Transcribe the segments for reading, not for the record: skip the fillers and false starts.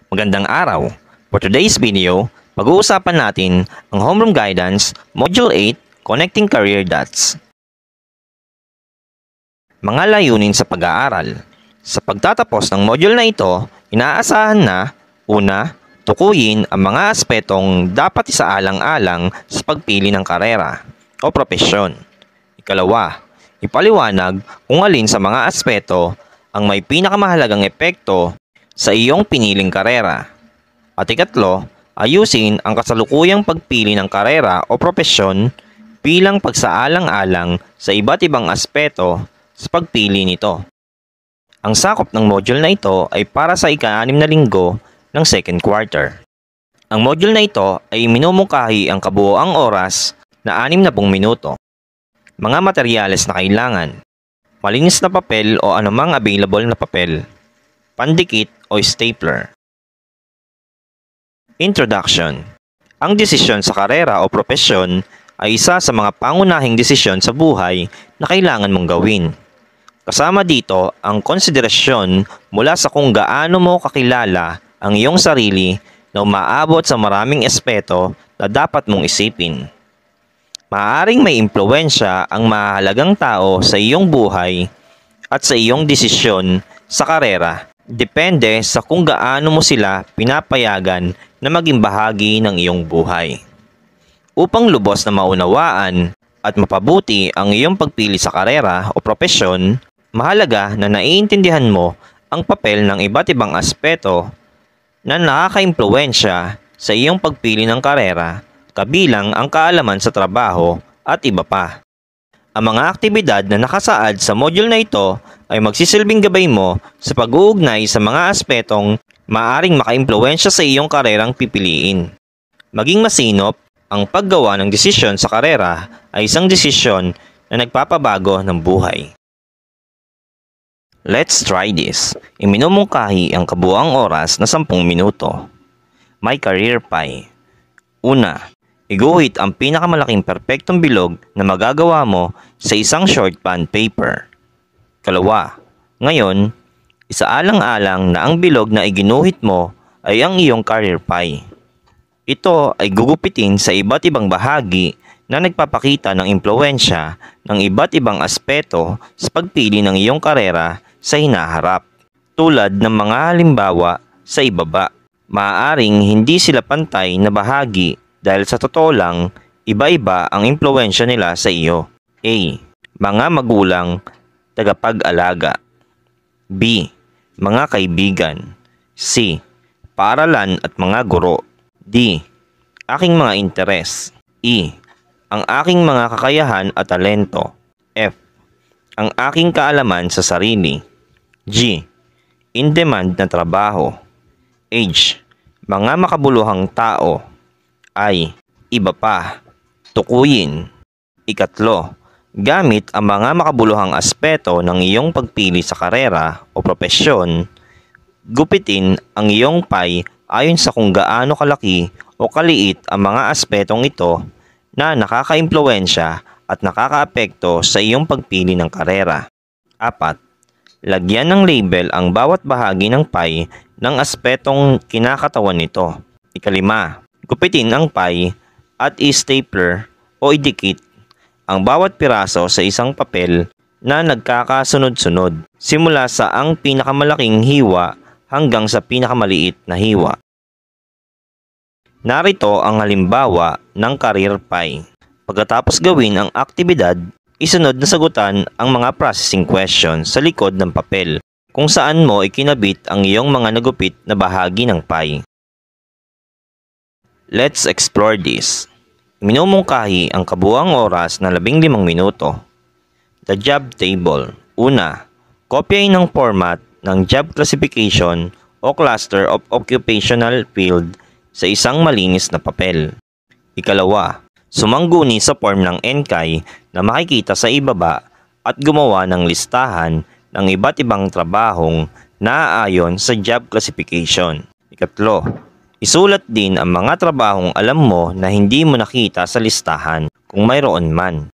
Magandang araw! For today's video, pag-uusapan natin ang Homeroom Guidance Module 8 Connecting Career Dots. Mga layunin sa pag-aaral. Sa pagtatapos ng module na ito, inaasahan na una, tukuyin ang mga aspetong dapat isaalang-alang sa pagpili ng karera o propesyon. Ikalawa, ipaliwanag kung alin sa mga aspeto ang may pinakamahalagang epekto sa iyong piniling karera. At ikatlo, ayusin ang kasalukuyang pagpili ng karera o propesyon bilang pagsaalang-alang sa iba't ibang aspeto sa pagpili nito. Ang sakop ng module na ito ay para sa ika-6 na linggo ng second quarter. Ang module na ito ay minumungkahi ang kabuoang oras na 60 minuto. Mga materyales na kailangan: malinis na papel o anumang available na papel, pandikit o stapler. Introduction. Ang desisyon sa karera o propesyon ay isa sa mga pangunahing desisyon sa buhay na kailangan mong gawin. Kasama dito ang konsiderasyon mula sa kung gaano mo kakilala ang iyong sarili na umaabot sa maraming aspeto na dapat mong isipin. Maaaring may impluwensya ang mahalagang tao sa iyong buhay at sa iyong desisyon sa karera. Depende sa kung gaano mo sila pinapayagan na maging bahagi ng iyong buhay. Upang lubos na maunawaan at mapabuti ang iyong pagpili sa karera o propesyon, mahalaga na naiintindihan mo ang papel ng iba't ibang aspeto na nakakaimpluwensya sa iyong pagpili ng karera, kabilang ang kaalaman sa trabaho at iba pa. Ang mga aktibidad na nakasaad sa module na ito ay magsisilbing gabay mo sa pag-uugnay sa mga aspetong maaaring makaimpluwensya sa iyong karerang pipiliin. Maging masinop, ang paggawa ng desisyon sa karera ay isang desisyon na nagpapabago ng buhay. Let's try this. Iminumungkahi ang kabuoang oras na 10 minuto. My career pie. Una, iguhit ang pinakamalaking perpektong bilog na magagawa mo sa isang shorthand paper. Kalawa, ngayon, isaalang-alang na ang bilog na iginuhit mo ay ang iyong career pie. Ito ay gugupitin sa iba't ibang bahagi na nagpapakita ng impluwensya ng iba't ibang aspeto sa pagpili ng iyong karera sa hinaharap. Tulad ng mga halimbawa sa ibaba, maaaring hindi sila pantay na bahagi dahil sa totoo lang, iba-iba ang impluwensya nila sa iyo. A. Mga magulang, tagapag-alaga. B. Mga kaibigan. C. Paaralan at mga guro. D. Aking mga interes. E. Ang aking mga kakayahan at talento. F. Ang aking kaalaman sa sarili. G. In-demand na trabaho. H. Mga makabuluhang tao. I. Iba pa. Tukuyin. Ikatlo, gamit ang mga makabuluhang aspeto ng iyong pagpili sa karera o propesyon, gupitin ang iyong pie ayon sa kung gaano kalaki o kaliit ang mga aspetong ito na nakakaimpluwensya at nakakaapekto sa iyong pagpili ng karera. 4. Lagyan ng label ang bawat bahagi ng pie ng aspetong kinakatawan nito. 5. Gupitin ang pie at i-stapler o idikit ang bawat piraso sa isang papel na nagkakasunod-sunod simula sa ang pinakamalaking hiwa hanggang sa pinakamaliit na hiwa. Narito ang halimbawa ng career pie. Pagkatapos gawin ang aktibidad, isunod na sagutan ang mga processing questions sa likod ng papel kung saan mo ikinabit ang iyong mga nagupit na bahagi ng pie. Let's explore this. Minumungkahi ang kabuoang oras na 15 minuto. The job table. Una, kopyahin ang format ng job classification o cluster of occupational field sa isang malinis na papel. Ikalawa, sumangguni sa form ng NCAI na makikita sa ibaba at gumawa ng listahan ng iba't ibang trabahong naaayon sa job classification. Ikatlo, isulat din ang mga trabahong alam mo na hindi mo nakita sa listahan kung mayroon man.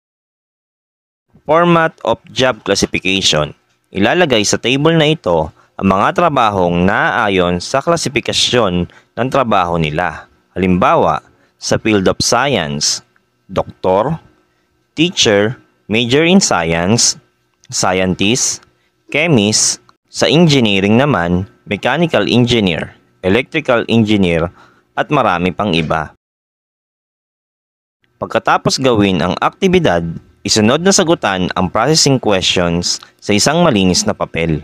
Format of job classification. Ilalagay sa table na ito ang mga trabahong naaayon sa klasifikasyon ng trabaho nila. Halimbawa, sa field of science, doktor, teacher, major in science, scientist, chemist, sa engineering naman, mechanical engineer, electrical engineer, at marami pang iba. Pagkatapos gawin ang aktibidad, isunod na sagutan ang processing questions sa isang malinis na papel.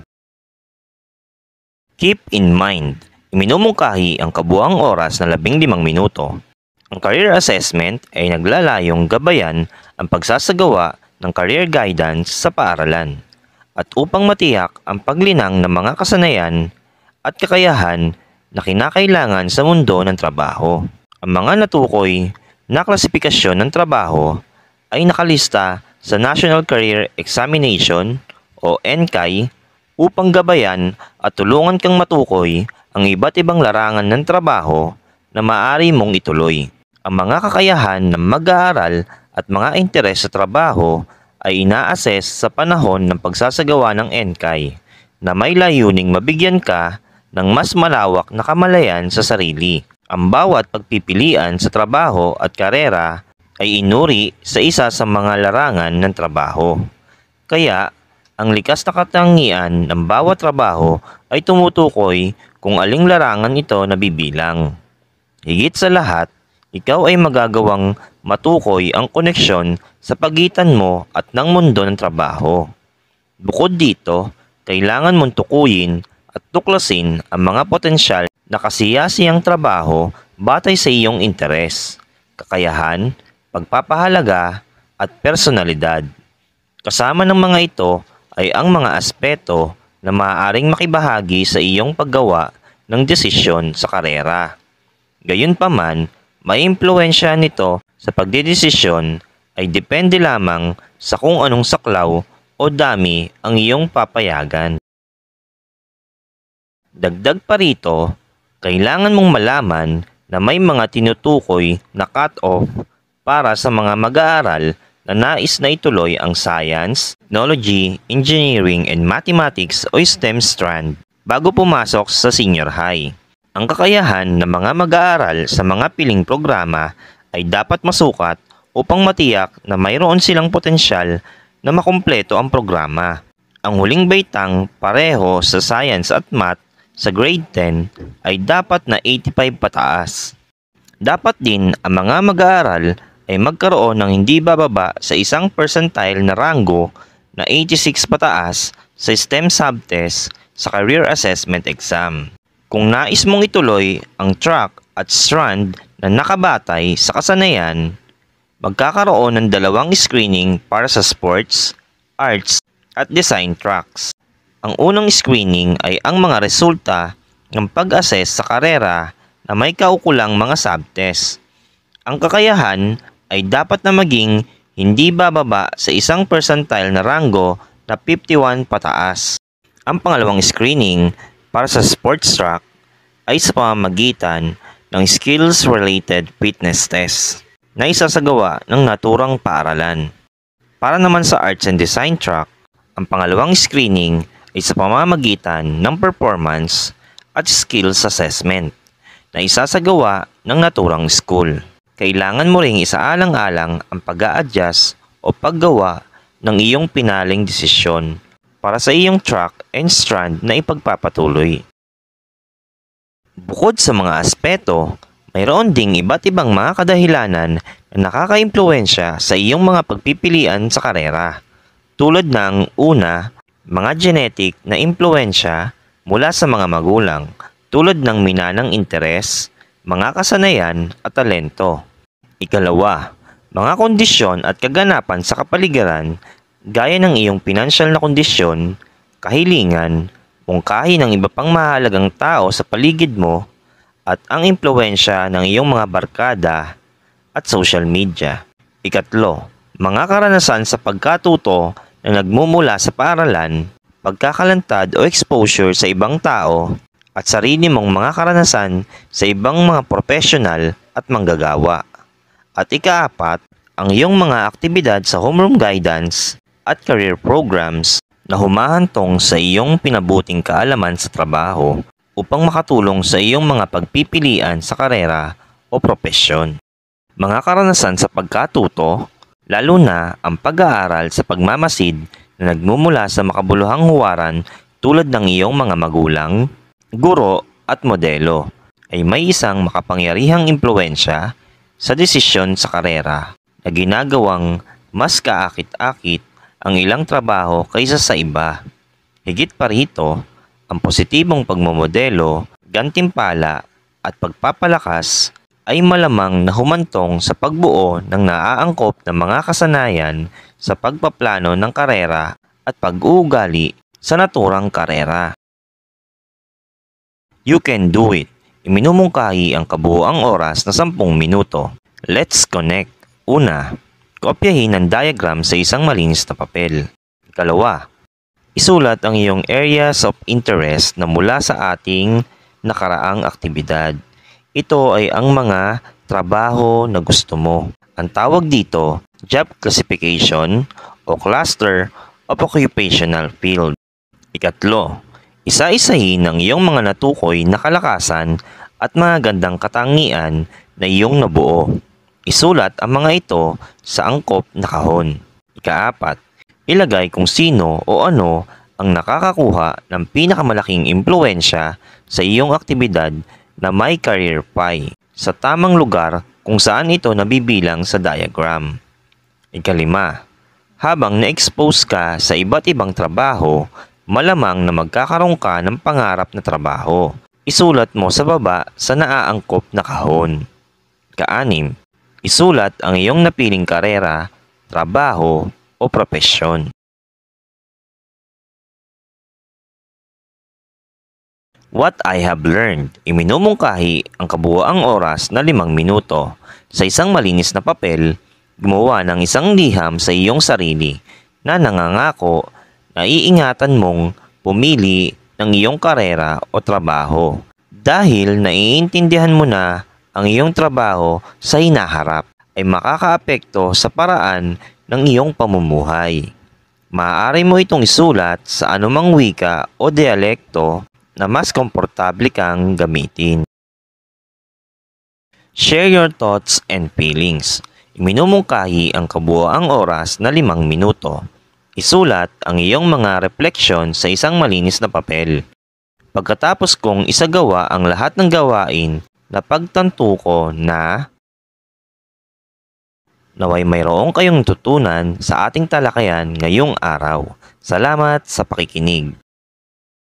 Keep in mind, iminumungkahi ang kabuuang oras na 15 minuto. Ang career assessment ay naglalayong gabayan ang pagsasagawa ng career guidance sa paaralan at upang matiyak ang paglinang ng mga kasanayan at kakayahan na kinakailangan sa mundo ng trabaho. Ang mga natukoy na klasifikasyon ng trabaho ay nakalista sa National Career Examination o NCAE upang gabayan at tulungan kang matukoy ang iba't ibang larangan ng trabaho na maaari mong ituloy. Ang mga kakayahan ng mag-aaral at mga interes sa trabaho ay ina-assess sa panahon ng pagsasagawa ng NCAE na may layuning mabigyan ka ng mas malawak na kamalayan sa sarili. Ang bawat pagpipilian sa trabaho at karera ay inuri sa isa sa mga larangan ng trabaho. Kaya, ang likas na katangian ng bawat trabaho ay tumutukoy kung aling larangan ito nabibilang. Higit sa lahat, ikaw ay magagawang matukoy ang koneksyon sa pagitan mo at ng mundo ng trabaho. Bukod dito, kailangan mong tukuyin at tuklasin ang mga potensyal na kasiyasiyang trabaho batay sa iyong interes, kakayahan, pagpapahalaga at personalidad. Kasama ng mga ito ay ang mga aspeto na maaaring makibahagi sa iyong paggawa ng desisyon sa karera. Gayunpaman, may impluwensya nito sa pagdedesisyon ay depende lamang sa kung anong saklaw o dami ang iyong papayagan. Dagdag pa rito, kailangan mong malaman na may mga tinutukoy na cut-off para sa mga mag-aaral na nais na ituloy ang science, technology, engineering, and mathematics o STEM strand bago pumasok sa senior high. Ang kakayahan ng mga mag-aaral sa mga piling programa ay dapat masukat upang matiyak na mayroon silang potensyal na makumpleto ang programa. Ang huling baitang pareho sa science at math sa grade 10 ay dapat na 85 pataas. Dapat din ang mga mag-aaral ay magkaroon ng hindi bababa sa isang percentile na ranggo na 86 pataas sa STEM subtest sa Career Assessment Exam. Kung nais mong ituloy ang track at strand na nakabatay sa kasanayan, magkakaroon ng 2 screening para sa sports, arts at design tracks. Ang unang screening ay ang mga resulta ng pag-assess sa karera na may kaukulang mga subtest. Ang kakayahan ay dapat na maging hindi bababa sa isang percentile na ranggo na 51 pataas. Ang pangalawang screening para sa sports track ay sa pamamagitan ng skills-related fitness test na isasagawa ng naturang paaralan. Para naman sa arts and design track, ang pangalawang screening ay sa pamamagitan ng performance at skills assessment na isasagawa ng naturang school. Kailangan mo ring isaalang-alang ang pag-a-adjust o paggawa ng iyong pinaling desisyon para sa iyong track and strand na ipagpapatuloy. Bukod sa mga aspeto, mayroon ding iba't ibang mga kadahilanan na nakaka-impluwensya sa iyong mga pagpipilian sa karera. Tulad ng una, mga genetic na impluwensya mula sa mga magulang tulad ng minanang interes, mga kasanayan at talento. Ikalawa, mga kondisyon at kaganapan sa kapaligiran gaya ng iyong pinansyal na kondisyon, kahilingan, mungkahi ng iba pang mahalagang tao sa paligid mo at ang impluwensya ng iyong mga barkada at social media. Ikatlo, mga karanasan sa pagkatuto na nagmumula sa paaralan, pagkakalantad o exposure sa ibang tao, at sarili mong mga karanasan sa ibang mga profesional at manggagawa. At ikaapat, ang iyong mga aktibidad sa homeroom guidance at career programs na humahantong sa iyong pinabuting kaalaman sa trabaho upang makatulong sa iyong mga pagpipilian sa karera o propesyon. Mga karanasan sa pagkatuto, lalo na ang pag-aaral sa pagmamasid na nagmumula sa makabuluhang huwaran tulad ng iyong mga magulang, guro at modelo, ay may isang makapangyarihang impluwensya sa desisyon sa karera na ginagawang mas kaakit-akit ang ilang trabaho kaysa sa iba. Higit pa rito, ang positibong pagmomodelo, gantimpala at pagpapalakas ay malamang na humantong sa pagbuo ng naaangkop na mga kasanayan sa pagpaplano ng karera at pag-uugali sa naturang karera. You can do it. Iminumungkahi ang kabuoang oras na 10 minuto. Let's connect. Una, kopyahin ang diagram sa isang malinis na papel. Ikalawa, isulat ang iyong areas of interest na mula sa ating nakaraang aktibidad. Ito ay ang mga trabaho na gusto mo. Ang tawag dito, job classification o cluster of occupational field. Ikatlo, isa-isahin ang iyong mga natukoy na kalakasan at mga gandang katangian na iyong nabuo. Isulat ang mga ito sa angkop na kahon. Ikaapat, ilagay kung sino o ano ang nakakakuha ng pinakamalaking impluwensya sa iyong aktibidad na may career pie sa tamang lugar kung saan ito nabibilang sa diagram. Ikalima, habang na-expose ka sa iba't ibang trabaho, malamang na magkakaroon ka ng pangarap na trabaho. Isulat mo sa baba sa naaangkop na kahon. Kaanim, isulat ang iyong napiling karera, trabaho o propesyon. What I have learned, iminumungkahi ang kabuoang oras na 5 minuto. Sa isang malinis na papel, gumawa ng isang liham sa iyong sarili na nangangako na iingatan mong pumili ng iyong karera o trabaho dahil naiintindihan mo na ang iyong trabaho sa hinaharap ay makakaapekto sa paraan ng iyong pamumuhay. Maaari mo itong isulat sa anumang wika o dialekto na mas komportable kang gamitin. Share your thoughts and feelings. Iminumungkahi ang kabuoang oras na 5 minuto. Isulat ang iyong mga refleksyon sa isang malinis na papel. Pagkatapos kong isagawa ang lahat ng gawain, napagtanto ko na naway mayroong kayong tutunan sa ating talakayan ngayong araw. Salamat sa pakikinig.